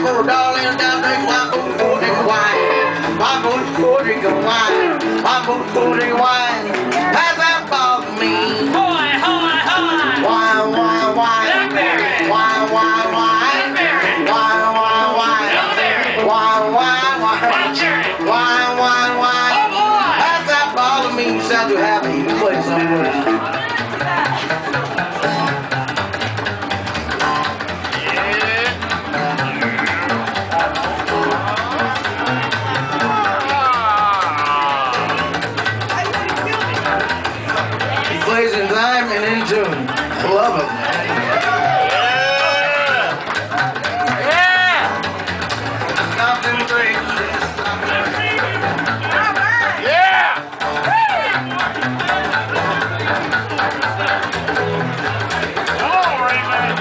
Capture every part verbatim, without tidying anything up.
for a darling down drink wine, booty cool drink wine. My booty cool drink wine. My booty cool drink wine. Pass that ball to me. Hoy, hoy, hoy. Wine, wine, wine. Blackberry. Wine, wine, wine. Blackberry. Wine, wine, wine. Blueberry. Wine, wine, wine. White cherry. Wine, wine, wine. Oh boy. Pass that ball to me. You sound too happy. You play somewhere. Plays in time and in tune. I love it, man. Yeah. Yeah. Stop them three. Yeah. Come on, Raymond.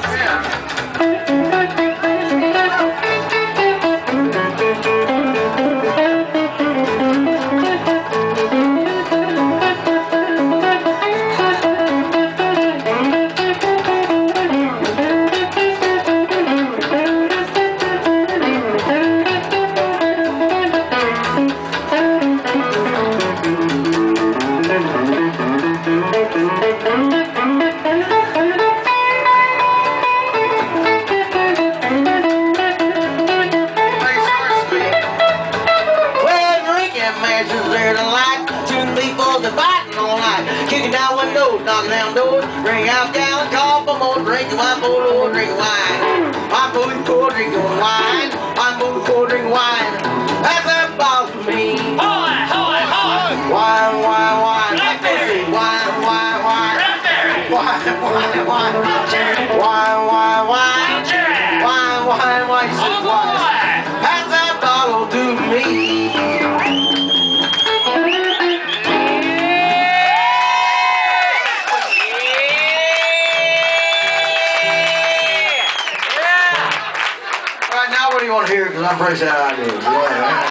Kicking down windows, knocking down doors, ring out gallon, call for more, drinking wine, for Lord, drinking wine. I'm moving cold, drinking wine. I'm moving cold, drinking wine. That's that ball for me. Hoy, hoy, hoy. Wine, wine, wine. Blackberry. Wine, wine, wine. Raspberry. Wine, wine, wine. White cherry. Wine, wine, wine. White cherry. Wine, wine, wine. You said Oh wine. boy. Pass that bottle to me. What do you want to hear? Because I'm pretty sure I do. Yeah.